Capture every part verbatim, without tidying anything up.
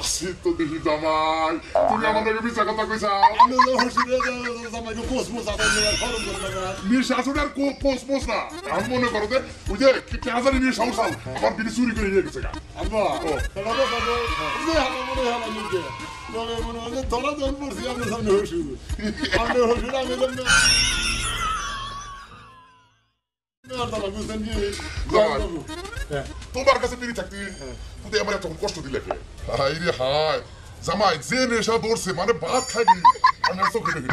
আসি তো দেখি জামাই তুমি আমাদেরকে মিছা কথা কইছা আমি তো হসিরে জামাইকে পোস পোস আদায় করে খরচ করে না নি শাশুড়ি আর পোস পোস না আমি মনে করো যে ওই যে কেজারি নিয়ে সংসার আমার বিড়ি চুরি করে নিয়ে গেছে গা আব্বা এটা তো বাবা যে হাতে মনে হয় না নিজে তবে মনে হয় ধরা ধরে পড়ছি আমার সামনে হসি আমি হসি আমি জানি তোমার কাছে বিড়ি থাকতি তুই আমার তখন কষ্ট দিলে কে হাই রে হাই জামাই যে নেশা ধরছে মানে ভাত খাইনি আমার চোখে দেখি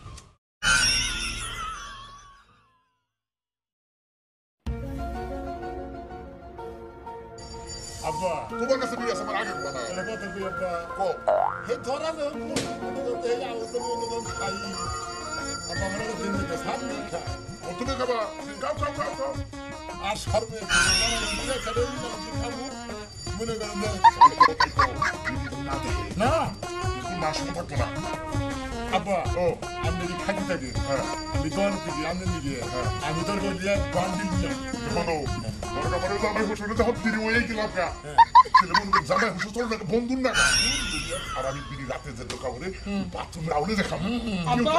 আব্বা তোমার কাছে বিড়ি আছে আমার আগে বলা এটা কথা কি আব্বা কো হে ধরা ধরে পড়ছি এই আওয়াজ মনে খাই আব্বা মনে দিন দিতে সামনে খা ও তুমি খাবা খাও খাও খাও খাও আর সর্বে মনে করে খাবো মনে করেন না না শুনে থাকতো না আব্বা ও আমি যদি খাইতে থাকি হ্যাঁ আমি তোর থেকে আমি নিজে আমি তোর দিয়ে বান্ডিল দিলাম বলো দরকার পড়ে জামাই হুসুরে যখন ফিরে হয়ে গেলাম গা ছেলে মনে জামাই হুসুর তোর না বন্ধুর না আর আমি বিড়ি রাতে যে দোকা করে বাথরুম রাউলে দেখাম আব্বা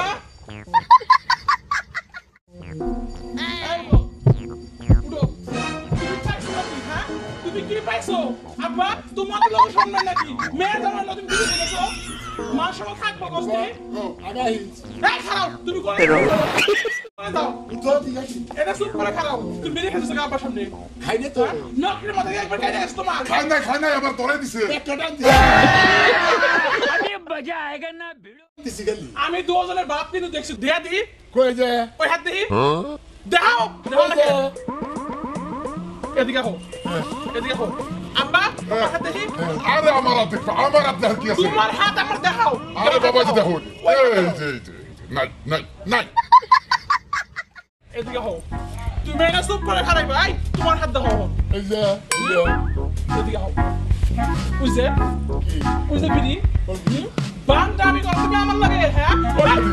তুমি কি পাইছো আব্বা তোমার তো লোক শুনবে নাকি মেয়ে জামাই লোক তুমি বিয়ে দিয়েছো মা সঙ্গে থাকবো কষ্টে আগাই এই খাও তুমি করে দাও তোর ঠিক আছে এটা চুপ করে খাও তুমি মেরে খেতেছো আব্বার সামনে খাইনে তো নকরের মাথায় একবার খাই যাস তোমার খাই নাই খাই নাই আবার ধরে দিছে একটা টান अभी मजा आएगा ना भिड़ो দিছি গেলি আমি দুজনের বাপ কিন্তু দেখছি দেয়া দি কই যে ওই হাত দেখি দেখাও দেখাও না এদিকে হো এদিকে হো আব্বা হাত দেখি আরে আমার হাত দেখো আমার হাত দেখো কি আছে তোমার হাত আমার দেখাও আরে বাবা যে দেখো এই যে এই যে নাই নাই নাই এদিকে হো তুমি এটা চুপ করে খারাই ভাই তোমার হাত দেখাও এই যে এদিকে হো বুঝছে বুঝছে বিড়ি বান্দা আমি করতে আমার লাগে হ্যাঁ